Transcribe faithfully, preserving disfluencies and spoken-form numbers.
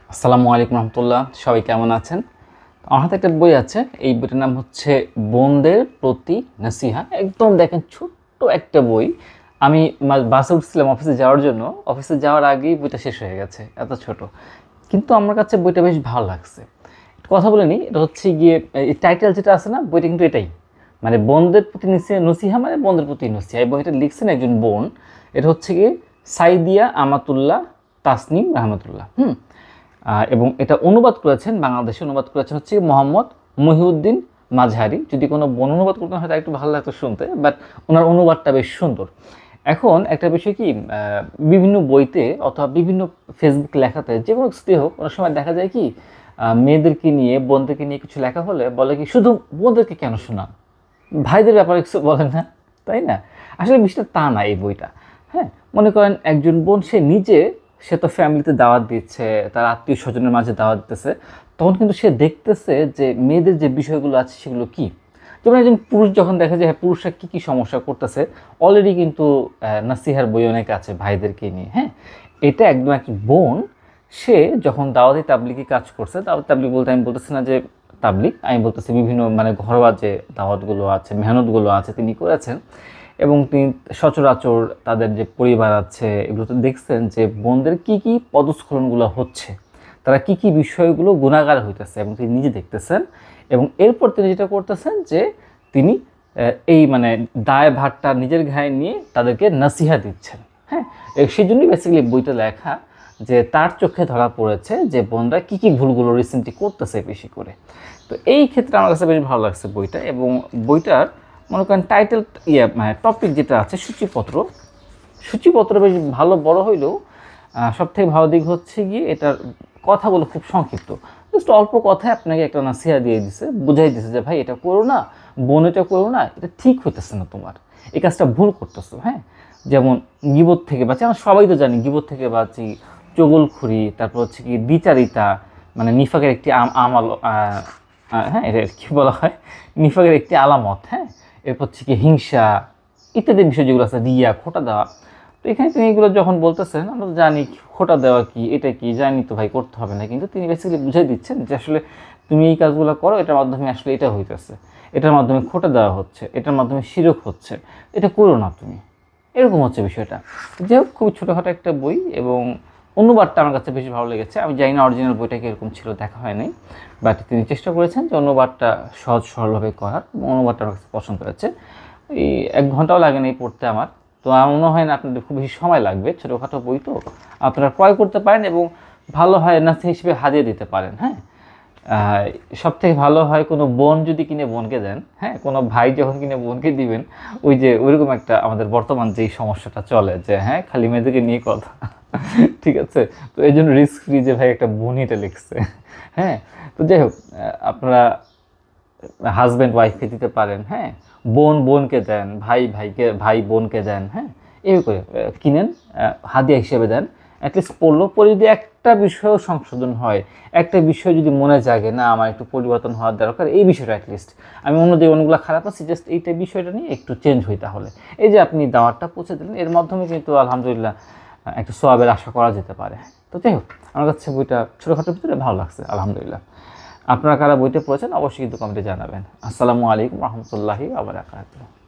আসসালামু আলাইকুম রহমতুল্লাহ। সবাই কেমন আছেন? আমার হাতে একটা বই আছে। এই বইটার নাম হচ্ছে বোনদের প্রতি নসিহা। একদম দেখেন ছোট্ট একটা বই। আমি বাসে উঠছিলাম অফিসে যাওয়ার জন্য, অফিসে যাওয়ার আগেই বইটা শেষ হয়ে গেছে, এত ছোট। কিন্তু আমার কাছে বইটা বেশ ভালো লাগছে। কথা বলে নিই, এটা হচ্ছে গিয়ে এই টাইটেল যেটা আছে না, বইটা কিন্তু এটাই, মানে বোনদের প্রতি নসিহা, মানে বোনদের প্রতি নসিহা। এই বইটা লিখছেন একজন বোন। এটা হচ্ছে গিয়ে সাইদিয়া আমাতুল্লাহ তাসনিম রহমতুল্লাহ। হুম এবং এটা অনুবাদ করেছেন, বাংলাদেশে অনুবাদ করেছেন হচ্ছে মোহাম্মদ মহিউদ্দিন মাঝহারি। যদি কোনো বোন অনুবাদ করতে হয় একটু ভালো লাগতো শুনতে, বাট ওনার অনুবাদটা বেশ সুন্দর। এখন একটা বিষয় কি, বিভিন্ন বইতে অথবা বিভিন্ন ফেসবুক লেখাতে যে কোনো স্ত্রী হোক, অনেক সময় দেখা যায় কি মেয়েদেরকে নিয়ে, বোনদেরকে নিয়ে কিছু লেখা হলে বলে কি শুধু বোনদেরকে কেন শোনান, ভাইদের ব্যাপারে কিছু বলেন না, তাই না? আসলে বিষয়টা তা না এই বইটা। হ্যাঁ, মনে করেন একজন বোন, সে নিজে, সে তো ফ্যামিলিতে দাওয়াত দিচ্ছে, তার আত্মীয় স্বজনের মাঝে দাওয়াত দিতেছে, তখন কিন্তু সে দেখতেছে যে মেয়েদের যে বিষয়গুলো আছে সেগুলো কি। যেমন একজন পুরুষ যখন দেখে যে হ্যাঁ পুরুষরা কী কী সমস্যা করতেছে, অলরেডি কিন্তু নাসিহার বই অনেক আছে ভাইদেরকে নিয়ে। হ্যাঁ, এটা একদম একজন বোন, সে যখন দাওয়াতি তাবলিগি কাজ করছে, দাওয়াতি তাবলিগ বলতে আমি বলতেছি না যে তাবলিগ, আমি বলতেছি বিভিন্ন মানে ঘরোয়া যে দাওয়াতগুলো আছে, মেহনতগুলো আছে তিনি করেছেন, এবং তিনি সচরাচর তাদের যে পরিবার আছে এগুলোতে দেখছেন যে বোনদের কী কী পদস্খলনগুলো হচ্ছে, তারা কী কী বিষয়গুলো গুণাগার হইতেছে, এবং তিনি নিজে দেখতেছেন। এবং এরপর তিনি যেটা করতেছেন যে তিনি এই মানে দায় ভারটা নিজের ঘায়ে নিয়ে তাদেরকে নসিহা দিচ্ছেন। হ্যাঁ, সেই জন্যই বেসিক্যালি বইটা লেখা, যে তার চোখে ধরা পড়েছে যে বোনরা কী কী ভুলগুলো রিসেন্টলি করতেছে বেশি করে। তো এই ক্ষেত্রে আমার কাছে বেশ ভালো লাগছে বইটা। এবং বইটার মনে করেন টাইটেল ইয়ে মানে টপিক যেটা আছে সূচিপত্র, সূচিপত্র বেশ ভালো বড় হইলেও সবথেকে ভালো দিক হচ্ছে গিয়ে এটার কথাগুলো খুব সংক্ষিপ্ত। জাস্ট অল্প কথায় আপনাকে একটা নাসিহা দিয়ে দিছে, বুঝাই দিছে যে ভাই এটা করো না, বোন এটা করো না, এটা ঠিক হইতেছে না, তোমার এই কাজটা ভুল করতেছো। হ্যাঁ, যেমন গিবত থেকে বাঁচি, আমরা সবাই তো জানি গিবত থেকে বাঁচি, চগলখুরি, তারপর হচ্ছে কি দ্বিচারিতা, মানে নিফাকের একটি আমাল, হ্যাঁ এটা কী বলা হয়, নিফাকের একটি আলামত। হ্যাঁ, এরপর হচ্ছে কি হিংসা ইত্যাদি বিষয় যেগুলো আছে, রিয়া, খোটা দেওয়া। তো এখানে তিনি এগুলো যখন বলতেছেন, আমরা তো জানি খোটা দেওয়া কি, এটা কি জানি তো ভাই, করতে হবে না, কিন্তু তিনি বেসিক্যালি বুঝাই দিচ্ছেন যে আসলে তুমি এই কাজগুলো করো, এটার মাধ্যমে আসলে এটা হইতেছে, এটার মাধ্যমে খোটা দেওয়া হচ্ছে, এটার মাধ্যমে শিরক হচ্ছে, এটা করো না তুমি, এরকম হচ্ছে বিষয়টা। যাই হোক, খুবই ছোটোখাটো একটা বই, এবং অনুবাদটা আমার কাছে বেশি ভালো লেগেছে। আমি জানি না অরিজিনাল বইটা কীরকম ছিল, দেখা হয়নি, বাট তিনি চেষ্টা করেছেন যে অনুবাদটা সহজ সরলভাবে করার, এবং অনুবাদটা আমার কাছে পছন্দ হয়েছে। এই এক ঘন্টাও লাগে না এই পড়তে আমার, তো আমার মনে হয় না আপনাদের খুব বেশি সময় লাগবে, ছোটোখাটো বই তো আপনারা ক্রয় করতে পারেন, এবং ভালো হয় নাসিহা হিসেবে হাদিয়া দিতে পারেন। হ্যাঁ, সব থেকে ভালো হয় কোনো বোন যদি কিনে বোনকে দেন। হ্যাঁ, কোনো ভাই যখন কিনে বোনকে দিবেন, ওই যে ওইরকম একটা আমাদের বর্তমান যেই সমস্যাটা চলে যে হ্যাঁ খালি মেয়েদেরকে নিয়ে কথা, ঠিক আছে, তো এই জন্য রিস্ক ফ্রি যে ভাই একটা বোনই এটা লিখছে। হ্যাঁ, তো যাই হোক, আপনারা হাজব্যান্ড ওয়াইফকে দিতে পারেন। হ্যাঁ, বোন বোনকে দেন, ভাই ভাইকে, ভাই বোনকে দেন। হ্যাঁ, এই করে কিনেন, হাদিয়া হিসেবে দেন। অ্যাটলিস্ট পড়লো, পরে যদি একটা বিষয়ও সংশোধন হয়, একটা বিষয় যদি মনে জাগে না আমার একটু পরিবর্তন হওয়ার দরকার, এই বিষয়টা অ্যাটলিস্ট, আমি অন্য যে অনেকগুলো খারাপ আছি, জাস্ট এইটা বিষয়টা নিয়ে একটু চেঞ্জ হই, তাহলে এই যে আপনি দাওয়াতটা পৌঁছে দিলেন, এর মাধ্যমে কিন্তু আলহামদুলিল্লাহ একটু সওয়াবের আশা করা যেতে পারে। তো যাই হোক, আমার কাছে বইটা ছোটোখাটোর ভিতরে ভালো লাগছে আলহামদুলিল্লাহ। আপনারা কারা বইটা পড়েছেন অবশ্যই কিন্তু কমেন্টে জানাবেন। আসসালামু আলাইকুম রহমতুল্লাহি ওয়া বারাকাতুহু।